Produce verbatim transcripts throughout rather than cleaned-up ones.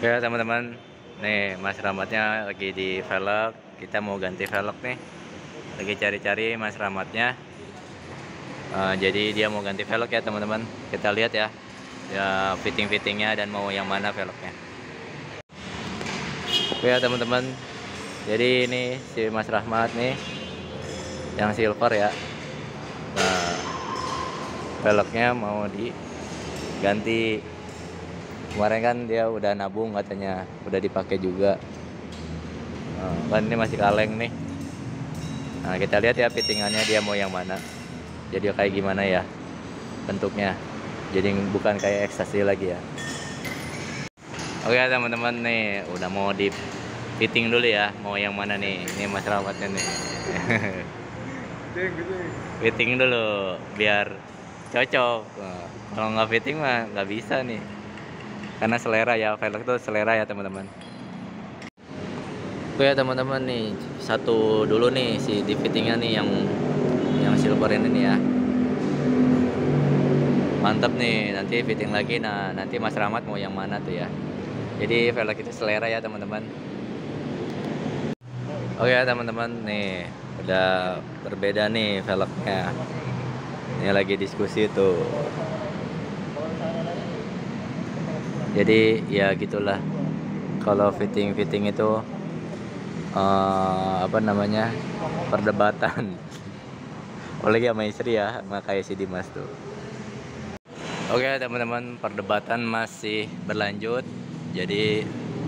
Oke ya teman-teman, nih Mas Rahmatnya lagi di velg. Kita mau ganti velg nih. Lagi cari-cari Mas Rahmatnya. Uh, jadi dia mau ganti velg ya teman-teman. Kita lihat ya, ya fitting-fittingnya dan mau yang mana velgnya. Oke ya teman-teman, jadi ini si Mas Rahmat nih, yang silver ya. Nah, velgnya mau diganti. Kemarin kan dia udah nabung katanya, udah dipakai juga. Nah, kan ini masih kaleng nih. Nah, kita lihat ya fittingannya dia mau yang mana. Jadi kayak gimana ya bentuknya. Jadi bukan kayak ekstasi lagi ya. Oke teman-teman nih, udah mau di fitting dulu ya. Mau yang mana nih? Ini Mas Rahmatnya nih. Fitting dulu biar cocok. Nah, kalau nggak fitting mah nggak bisa nih. Karena selera ya, velg itu selera ya teman-teman. Oke ya teman-teman nih, satu dulu nih si di fittingnya nih yang yang silver ini nih ya. Mantap nih, nanti fitting lagi. Nah nanti Mas Rahmat mau yang mana tuh ya. Jadi velg itu selera ya teman-teman. Oke ya teman-teman nih, udah berbeda nih velgnya. Ini lagi diskusi tuh. Jadi ya gitulah, kalau fitting-fitting itu uh, apa namanya perdebatan apalagi sama istri ya, sama kayak si Dimas tuh. Oke teman-teman, perdebatan masih berlanjut. Jadi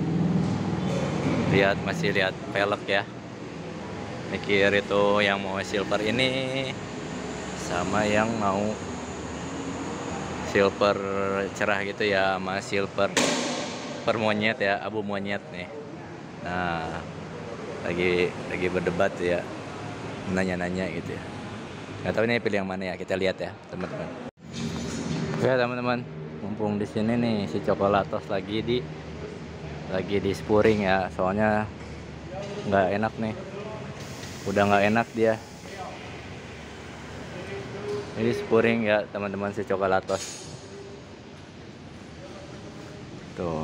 lihat, masih lihat velg ya, mikir itu yang mau silver ini sama yang mau silver cerah gitu ya, sama silver per monyet ya, abu monyet nih. Nah lagi lagi berdebat ya, nanya-nanya gitu ya. Nggak tahu ini pilih yang mana ya, kita lihat ya teman-teman. Oke teman-teman, mumpung di sini nih si Coklatos lagi di lagi di spuring ya, soalnya nggak enak nih, udah nggak enak dia. Ini spuring ya teman-teman si Coklatos. Tuh.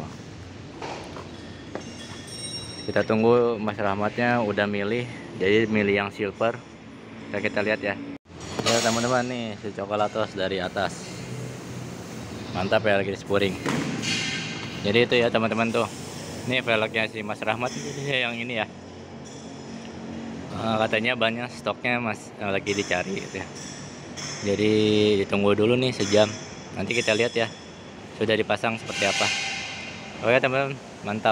Kita tunggu Mas Rahmatnya udah milih, jadi milih yang silver. Kita kita lihat ya. Ya teman-teman nih si Coklatos dari atas. Mantap ya, lagi di spuring. Jadi itu ya teman-teman tuh. Ini velgnya si Mas Rahmat yang ini ya. Uh, katanya banyak stoknya Mas, uh, lagi dicari gitu ya. Jadi ditunggu dulu nih sejam. Nanti kita lihat ya sudah dipasang seperti apa. Oke teman-teman, mantap.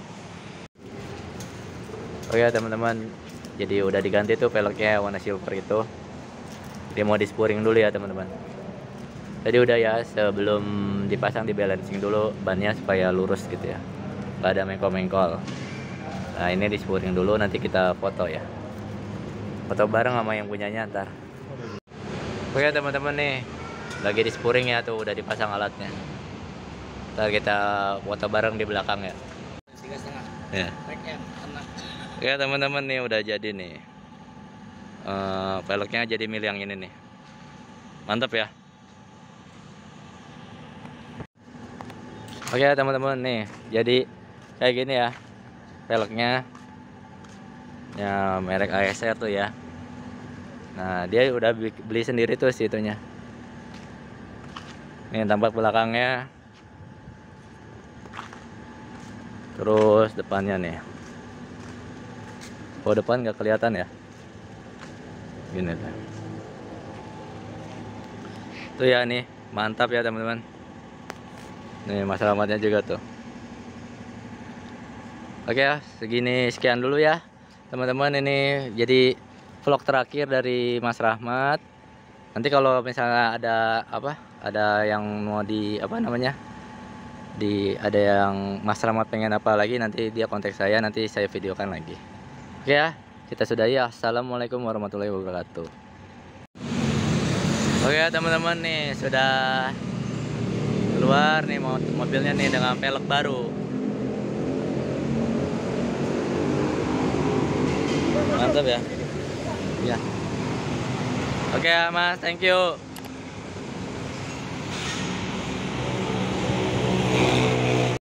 Oke teman-teman, jadi udah diganti tuh velgnya warna silver itu. Dia mau di spuring dulu ya teman-teman. Jadi udah ya, sebelum dipasang di balancing dulu bannya supaya lurus gitu ya, nggak ada mengkol-mengkol. Nah ini di spuring dulu, nanti kita foto ya, foto bareng sama yang punyanya ntar. Oke teman-teman nih, lagi di spuring ya tuh, udah dipasang alatnya. Ntar kita foto bareng di belakang ya. Tiga setengah. Ya. Oke teman-teman nih, udah jadi nih. Uh, velgnya jadi milih yang ini nih. Mantap ya. Oke teman-teman nih, jadi kayak gini ya velgnya. Ya merek A S R tuh ya. Nah dia udah beli sendiri tuh situnya. Ini tampak belakangnya, terus depannya nih. Oh depan nggak kelihatan ya, gini tuh. Tuh ya nih, mantap ya teman-teman. Nih Mas Rahmatnya juga tuh. Oke ya, segini sekian dulu ya teman-teman. Ini jadi vlog terakhir dari Mas Rahmat. Nanti kalau misalnya ada apa, ada yang mau di apa namanya, di ada yang Mas Rahmat pengen apa lagi, nanti dia kontak saya, nanti saya videokan lagi. Oke ya, kita sudahi ya. Assalamualaikum warahmatullahi wabarakatuh. Oke ya teman-teman nih, sudah keluar nih mobilnya nih dengan velg baru. Mantap ya. Ya. Oke Mas, thank you.